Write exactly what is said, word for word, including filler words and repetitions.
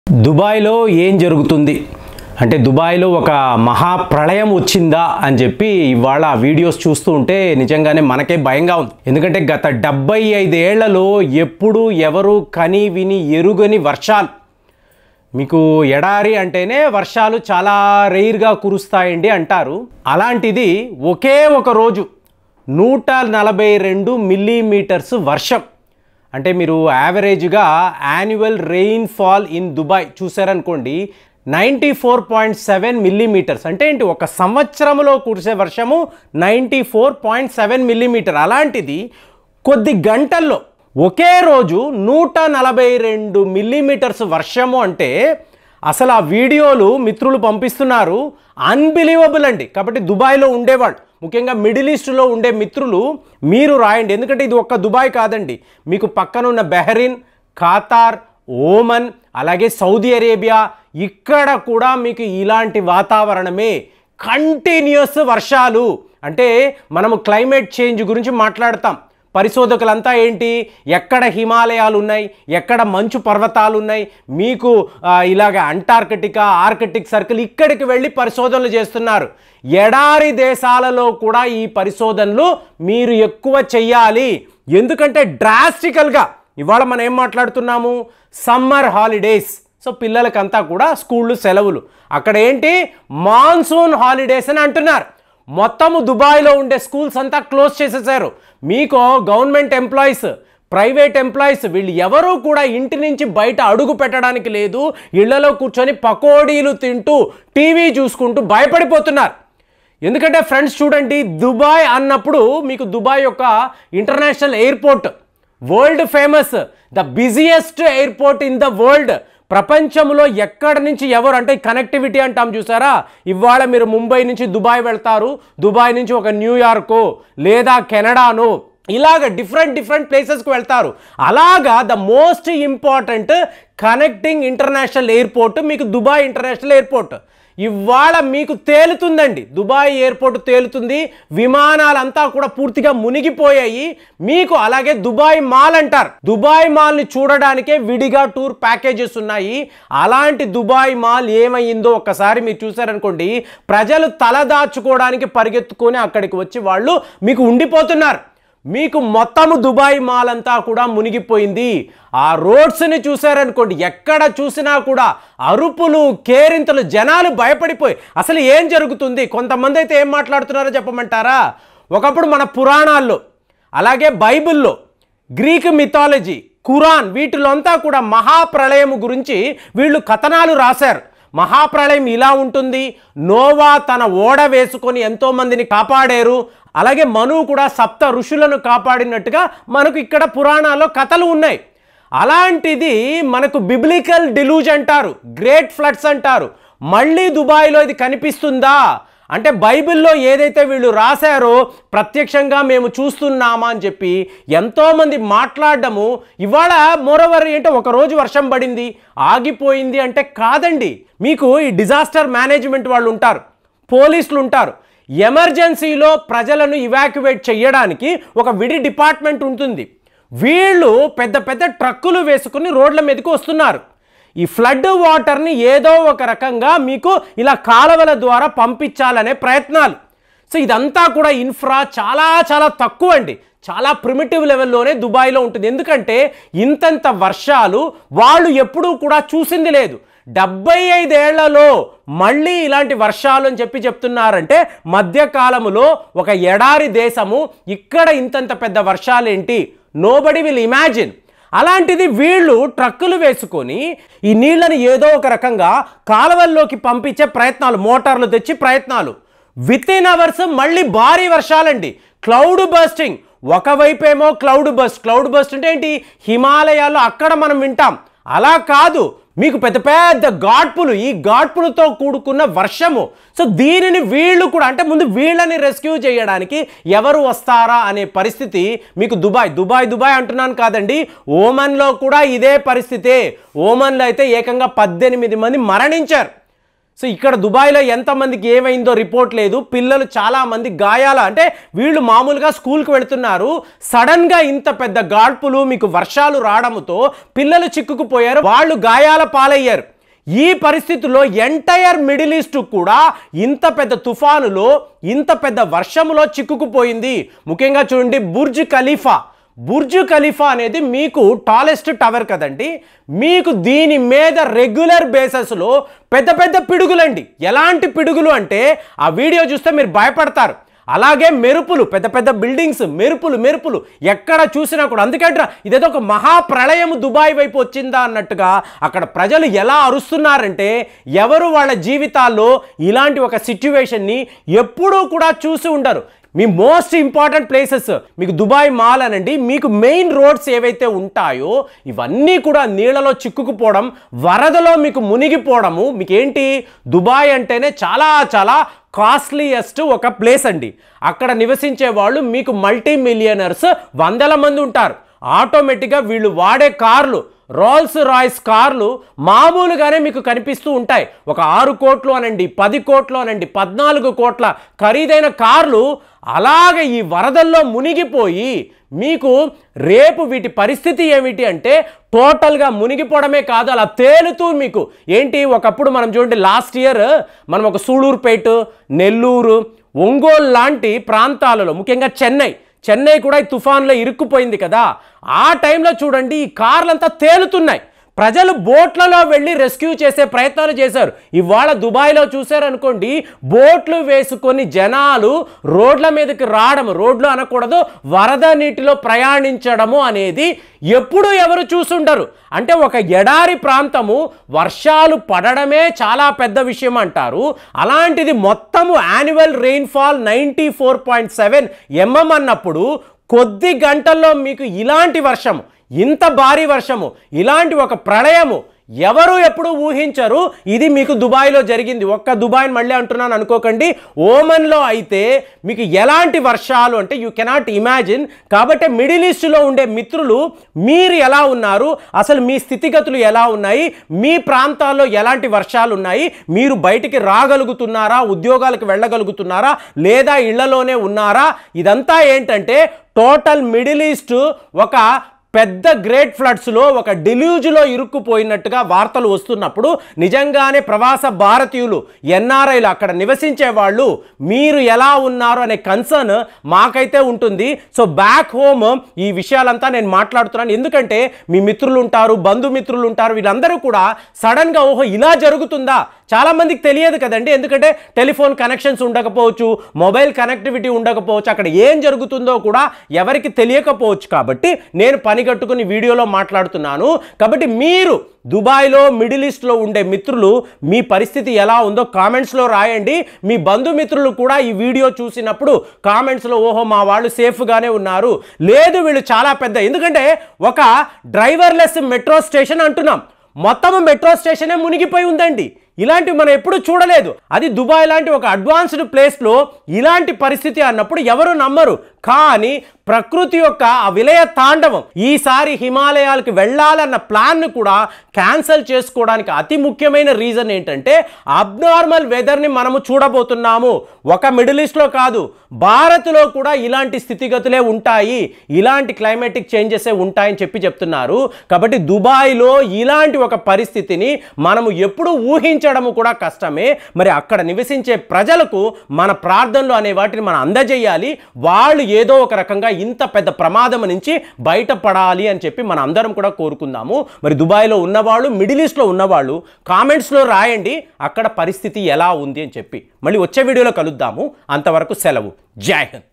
దుబాయ్లో ఏం జరుగుతుంది అంటే దుబాయ్లో ఒక మహా ప్రళయం వచ్చిందా అని చెప్పి ఇవాళ వీడియోస్ చూస్తూ ఉంటే నిజంగానే మనకే భయంగా ఉంది. ఎందుకంటే గత డెబ్బై ఐదు ఏళ్లలో ఎప్పుడు ఎవరు కని విని ఎరుగని వర్షాలు. మీకు ఎడారి అంటేనే వర్షాలు చాలా రేర్గా కురుస్తాయండి అంటారు. అలాంటిది ఒకే ఒక రోజు నూట నలభై రెండు మిల్లీమీటర్స్ వర్షం. అంటే మీరు యావరేజ్గా యాన్యువల్ రెయిన్ఫాల్ ఇన్ దుబాయ్ చూసారనుకోండి ninety four point seven millimetres. అంటే ఏంటి, ఒక సంవత్సరంలో కురిసే వర్షము ninety four point seven millimetre. అలాంటిది కొద్ది గంటల్లో ఒకే రోజు నూట నలభై రెండు మిల్లీమీటర్స్ వర్షము అంటే అసలు ఆ వీడియోలు మిత్రులు పంపిస్తున్నారు. అన్బిలీవబుల్ అండి. కాబట్టి దుబాయ్లో ఉండేవాళ్ళు, ముఖ్యంగా మిడిల్ ఈస్ట్లో ఉండే మిత్రులు మీరు రాయండి. ఎందుకంటే ఇది ఒక్క దుబాయ్ కాదండి, మీకు పక్కన ఉన్న బెహ్రీన్, ఖతార్, ఓమన్, అలాగే సౌదీ అరేబియా, ఇక్కడ కూడా మీకు ఇలాంటి వాతావరణమే. కంటిన్యూస్ వర్షాలు. అంటే మనము క్లైమేట్ చేంజ్ గురించి మాట్లాడతాం. పరిశోధకులంతా ఏంటి, ఎక్కడ హిమాలయాలు ఉన్నాయి, ఎక్కడ మంచు పర్వతాలు ఉన్నాయి, మీకు ఇలాగ అంటార్కిటికా, ఆర్కిటిక్ సర్కిల్, ఇక్కడికి వెళ్ళి పరిశోధనలు చేస్తున్నారు. ఎడారి దేశాలలో కూడా ఈ పరిశోధనలు మీరు ఎక్కువ చెయ్యాలి. ఎందుకంటే డ్రాస్టికల్గా ఇవాళ మనం ఏం మాట్లాడుతున్నాము, సమ్మర్ హాలిడేస్. సో పిల్లలకంతా కూడా స్కూళ్ళు సెలవులు. అక్కడ ఏంటి, మాన్సూన్ హాలిడేస్ అని అంటున్నారు. మొత్తము దుబాయ్లో ఉండే స్కూల్స్ అంతా క్లోజ్ చేసేసారు. మీకు గవర్నమెంట్ ఎంప్లాయీస్, ప్రైవేట్ ఎంప్లాయీస్, వీళ్ళు ఎవరూ కూడా ఇంటి నుంచి బయట అడుగు పెట్టడానికి లేదు. ఇళ్లలో కూర్చొని పకోడీలు తింటూ టీవీ చూసుకుంటూ భయపడిపోతున్నారు. ఎందుకంటే ఫ్రెండ్స్ చూడండి, దుబాయ్ అన్నప్పుడు మీకు దుబాయ్ యొక్క international airport world famous, the busiest airport in the world. ప్రపంచంలో ఎక్కడి నుంచి ఎవరు, అంటే కనెక్టివిటీ అంటాం చూసారా, ఇవాళ మీరు ముంబై నుంచి దుబాయ్ వెళ్తారు, దుబాయ్ నుంచి ఒక న్యూయార్కో లేదా కెనడానో, ఇలాగ డిఫరెంట్ డిఫరెంట్ ప్లేసెస్కి వెళ్తారు. అలాగా the most important connecting international airport మీకు దుబాయ్ ఇంటర్నేషనల్ ఎయిర్పోర్ట్. ఇవాళ మీకు తేలుతుందండి, దుబాయ్ ఎయిర్పోర్ట్ తేలుతుంది. విమానాలంతా కూడా పూర్తిగా మునిగిపోయాయి. మీకు అలాగే దుబాయ్ మాల్ అంటారు, దుబాయ్ మాల్ని చూడడానికే విడిగా టూర్ ప్యాకేజెస్ ఉన్నాయి. అలాంటి దుబాయ్ మాల్ ఏమైందో ఒక్కసారి మీరు చూసారనుకోండి, ప్రజలు తలదాచుకోవడానికి పరిగెత్తుకొని అక్కడికి వచ్చి వాళ్ళు మీకు ఉండిపోతున్నారు. మీకు మొత్తము దుబాయ్ మాల్ అంతా కూడా మునిగిపోయింది. ఆ రోడ్స్ని చూసారనుకోండి, ఎక్కడ చూసినా కూడా అరుపులు, కేరింతలు, జనాలు భయపడిపోయి అసలు ఏం జరుగుతుంది. కొంతమంది అయితే ఏం మాట్లాడుతున్నారో చెప్పమంటారా, ఒకప్పుడు మన పురాణాల్లో, అలాగే బైబిల్లో, గ్రీక్ మిథాలజీ, ఖురాన్, వీటిలో అంతా కూడా మహాప్రళయం గురించి వీళ్ళు కథనాలు రాశారు. మహాప్రళయం ఇలా ఉంటుంది, నోవా తన ఓడ వేసుకొని ఎంతోమందిని కాపాడారు, అలాగే మనువు కూడా సప్త ఋషులను కాపాడినట్టుగా మనకు ఇక్కడ పురాణాల్లో కథలు ఉన్నాయి. అలాంటిది మనకు బిబ్లికల్ డిలూజ్ అంటారు, గ్రేట్ ఫ్లడ్స్ అంటారు. మళ్ళీ దుబాయ్లో ఇది కనిపిస్తుందా అంటే బైబిల్లో ఏదైతే వీళ్ళు రాశారో ప్రత్యక్షంగా మేము చూస్తున్నామా అని చెప్పి ఎంతోమంది మాట్లాడడము. ఇవాళ మోరోవర్ ఏంటో ఒకరోజు వర్షం పడింది ఆగిపోయింది అంటే కాదండి. మీకు ఈ డిజాస్టర్ మేనేజ్మెంట్ వాళ్ళు ఉంటారు, పోలీసులు ఉంటారు. ఎమర్జెన్సీలో ప్రజలను ఇవాక్యువేట్ చేయడానికి ఒక విడి డిపార్ట్మెంట్ ఉంటుంది. వీళ్ళు పెద్ద పెద్ద ట్రక్కులు వేసుకుని రోడ్ల మీదకి వస్తున్నారు. ఈ ఫ్లడ్ వాటర్ని ఏదో ఒక రకంగా మీకు ఇలా కాలువల ద్వారా పంపించాలనే ప్రయత్నాలు. సో ఇదంతా కూడా ఇన్ఫ్రా చాలా చాలా తక్కువ అండి, చాలా ప్రిమిటివ్ లెవెల్లోనే దుబాయ్లో ఉంటుంది. ఎందుకంటే ఇంతంత వర్షాలు వాళ్ళు ఎప్పుడూ కూడా చూసింది లేదు. డెబ్బై ఐదేళ్లలో మళ్ళీ ఇలాంటి వర్షాలు అని చెప్పి చెప్తున్నారంటే మధ్యకాలములో ఒక ఎడారి దేశము ఇక్కడ ఇంతంత పెద్ద వర్షాలేంటి, నోబడి విల్ ఇమాజిన్. అలాంటిది వీళ్ళు ట్రక్కులు వేసుకొని ఈ నీళ్ళని ఏదో ఒక రకంగా కాలువల్లోకి పంపించే ప్రయత్నాలు, మోటార్లు తెచ్చి ప్రయత్నాలు. విత్ ఇన్ అవర్స్ మళ్ళీ భారీ వర్షాలండి, క్లౌడ్ బస్టింగ్. ఒకవైపేమో క్లౌడ్ బస్ట్, క్లౌడ్ బస్ట్ అంటే ఏంటి, హిమాలయాల్లో అక్కడ మనం వింటాం. అలా కాదు, మీకు పెద్ద పెద్ద గాడ్పులు, ఈ గాడ్పులతో కూడుకున్న వర్షము. సో దీనిని వీళ్ళు కూడా, అంటే ముందు వీళ్ళని రెస్క్యూ చేయడానికి ఎవరు వస్తారా అనే పరిస్థితి మీకు దుబాయ్ దుబాయ్ దుబాయ్ అంటున్నాను కాదండి, ఓమన్లో కూడా ఇదే పరిస్థితే. ఓమన్లో అయితే ఏకంగా పద్దెనిమిది మంది మరణించారు. సో ఇక్కడ దుబాయ్లో ఎంతమందికి ఏమైందో రిపోర్ట్ లేదు. పిల్లలు చాలామంది గాయాల, అంటే వీళ్ళు మామూలుగా స్కూల్కి వెళుతున్నారు, సడన్గా ఇంత పెద్ద గాడ్పులు మీకు వర్షాలు రావడంతో పిల్లలు చిక్కుకుపోయారు, వాళ్ళు గాయాల పాలయ్యారు. ఈ పరిస్థితుల్లో ఎంటైర్ మిడిల్ ఈస్ట్ కూడా ఇంత పెద్ద తుఫానులో ఇంత పెద్ద వర్షములో చిక్కుకుపోయింది. ముఖ్యంగా చూడండి, బుర్జ్ ఖలీఫా బుర్జ్ ఖలీఫా అనేది మీకు టాలెస్ట్ టవర్ కదండి. మీకు దీని మీద రెగ్యులర్ బేసస్లో పెద్ద పెద్ద పిడుగులండి. ఎలాంటి పిడుగులు అంటే ఆ వీడియో చూస్తే మీరు భయపడతారు. అలాగే మెరుపులు, పెద్ద పెద్ద బిల్డింగ్స్, మెరుపులు మెరుపులు ఎక్కడ చూసినా కూడా. అందుకంటే ఇదేదో ఒక మహాప్రళయం దుబాయ్ వైపు వచ్చిందా అన్నట్టుగా అక్కడ ప్రజలు ఎలా అరుస్తున్నారంటే ఎవరు వాళ్ళ జీవితాల్లో ఇలాంటి ఒక సిచ్యువేషన్ని ఎప్పుడూ కూడా చూసి ఉండరు. మీ మోస్ట్ ఇంపార్టెంట్ ప్లేసెస్ మీకు దుబాయ్ మాల్ అనండి, మీకు మెయిన్ రోడ్స్ ఏవైతే ఉంటాయో ఇవన్నీ కూడా నీళ్ళలో చిక్కుకుపోవడం, వరదలో మీకు మునిగిపోవడము. మీకు ఏంటి, దుబాయ్ అంటేనే చాలా చాలా కాస్ట్లీయెస్ట్ ఒక ప్లేస్ అండి. అక్కడ నివసించే వాళ్ళు మీకు మల్టీ మిలియనర్స్ వందల మంది ఉంటారు. ఆటోమేటిక్గా వీళ్ళు వాడే కార్లు, రోల్స్ రాయ్స్ కార్లు మామూలుగానే మీకు కనిపిస్తూ ఉంటాయి. ఒక ఆరు కోట్లు అనండి, పది కోట్లు అనండి, పద్నాలుగు కోట్ల ఖరీదైన కార్లు అలాగే ఈ వరదల్లో మునిగిపోయి మీకు రేపు వీటి పరిస్థితి ఏమిటి అంటే టోటల్గా మునిగిపోవడమే కాదు, అలా తేలుతూ మీకు ఏంటి. ఒకప్పుడు మనం చూడండి, లాస్ట్ ఇయర్ మనం ఒక సూళూరుపేట, నెల్లూరు, ఒంగోలు లాంటి ప్రాంతాలలో, ముఖ్యంగా చెన్నై చెన్నై కూడా ఈ తుఫాన్లో ఇరుక్కుపోయింది కదా. ఆ టైంలో చూడండి ఈ కార్లంతా తేలుతున్నాయి. ప్రజలు బోట్లలో వెళ్ళి రెస్క్యూ చేసే ప్రయత్నాలు చేశారు. ఇవాళ దుబాయ్లో చూశారనుకోండి, బోట్లు వేసుకొని జనాలు రోడ్ల మీదకి రావడం, రోడ్లు అనకూడదు, వరద నీటిలో ప్రయాణించడము అనేది ఎప్పుడు ఎవరు చూసుండరు. అంటే ఒక ఎడారి ప్రాంతము వర్షాలు పడడమే చాలా పెద్ద విషయం అంటారు. అలాంటిది మొత్తము annual rainfall ninety four point seven MM అన్నప్పుడు కొద్ది గంటల్లో మీకు ఇలాంటి వర్షము, ఇంత భారీ వర్షము, ఇలాంటి ఒక ప్రళయము ఎవరు ఎప్పుడు ఊహించరు. ఇది మీకు దుబాయ్లో జరిగింది. ఒక్క దుబాయ్ మళ్ళీ అంటున్నాను అనుకోకండి, ఓమన్లో అయితే మీకు ఎలాంటి వర్షాలు అంటే యూ కెనాట్ ఇమాజిన్. కాబట్టి మిడిల్ ఈస్ట్లో ఉండే మిత్రులు మీరు ఎలా ఉన్నారు, అసలు మీ స్థితిగతులు ఎలా ఉన్నాయి, మీ ప్రాంతాల్లో ఎలాంటి వర్షాలు ఉన్నాయి, మీరు బయటికి రాగలుగుతున్నారా, ఉద్యోగాలకు వెళ్ళగలుగుతున్నారా, లేదా ఇళ్లలోనే ఉన్నారా, ఇదంతా ఏంటంటే టోటల్ మిడిల్ ఈస్ట్ ఒక పెద్ద గ్రేట్ ఫ్లడ్స్లో, ఒక డిల్యూజ్లో ఇరుక్కుపోయినట్టుగా వార్తలు వస్తున్నప్పుడు నిజంగానే ప్రవాస భారతీయులు, ఎన్ఆర్ఐలు, అక్కడ నివసించే వాళ్ళు మీరు ఎలా ఉన్నారు అనే కన్సర్న్ మాకైతే ఉంటుంది. సో బ్యాక్ హోమ్ ఈ విషయాలంతా నేను మాట్లాడుతున్నాను. ఎందుకంటే మీ మిత్రులు ఉంటారు, బంధుమిత్రులు ఉంటారు, వీళ్ళందరూ కూడా సడన్గా ఓహో ఇలా జరుగుతుందా, చాలామందికి తెలియదు కదండి. ఎందుకంటే టెలిఫోన్ కనెక్షన్స్ ఉండకపోవచ్చు, మొబైల్ కనెక్టివిటీ ఉండకపోవచ్చు, అక్కడ ఏం జరుగుతుందో కూడా ఎవరికి తెలియకపోవచ్చు. కాబట్టి నేను పని కట్టుకుని వీడియోలో మాట్లాడుతున్నాను. కాబట్టి మీరు దుబాయ్లో, మిడిల్ ఈస్ట్లో ఉండే మిత్రులు మీ పరిస్థితి ఎలా ఉందో కామెంట్స్లో రాయండి. మీ బంధుమిత్రులు కూడా ఈ వీడియో చూసినప్పుడు కామెంట్స్లో ఓహో మా వాళ్ళు సేఫ్గానే ఉన్నారు, లేదు వీళ్ళు చాలా పెద్ద, ఎందుకంటే ఒక డ్రైవర్లెస్ మెట్రో స్టేషన్ అంటున్నాం, మొత్తం మెట్రో స్టేషనే మునిగిపోయి ఉందండి. ఇలాంటివి మనం ఎప్పుడు చూడలేదు. అది దుబాయ్ లాంటి ఒక అడ్వాన్స్డ్ ప్లేస్లో ఇలాంటి పరిస్థితి అన్నప్పుడు ఎవరు నమ్మరు. కానీ ప్రకృతి యొక్క ఆ విలయ తాండవం ఈసారి హిమాలయాలకు వెళ్ళాలన్న ప్లాన్ను కూడా క్యాన్సిల్ చేసుకోవడానికి అతి ముఖ్యమైన రీజన్ ఏంటంటే అబ్నార్మల్ వెదర్ని మనము చూడబోతున్నాము. ఒక మిడిల్ ఈస్ట్లో కాదు, భారత్లో కూడా ఇలాంటి స్థితిగతులే ఉంటాయి, ఇలాంటి క్లైమేటిక్ చేంజెసే ఉంటాయని చెప్పి చెప్తున్నారు. కాబట్టి దుబాయ్లో ఇలాంటి ఒక పరిస్థితిని మనము ఎప్పుడు ఊహించడము కూడా కష్టమే. మరి అక్కడ నివసించే ప్రజలకు మన ప్రార్థనలు అనే వాటిని మనం అందజేయాలి. వాళ్ళు ఏదో ఒక రకంగా ఇంత పెద్ద ప్రమాదం నుంచి బయటపడాలి అని చెప్పి మన అందరం కూడా కోరుకుందాము. మరి దుబాయ్లో ఉన్నవాళ్ళు, మిడిల్ ఈస్ట్లో ఉన్నవాళ్ళు కామెంట్స్లో రాయండి అక్కడ పరిస్థితి ఎలా ఉంది అని చెప్పి. మళ్ళీ వచ్చే వీడియోలో కలుద్దాము. అంతవరకు సెలవు. జై హింద్.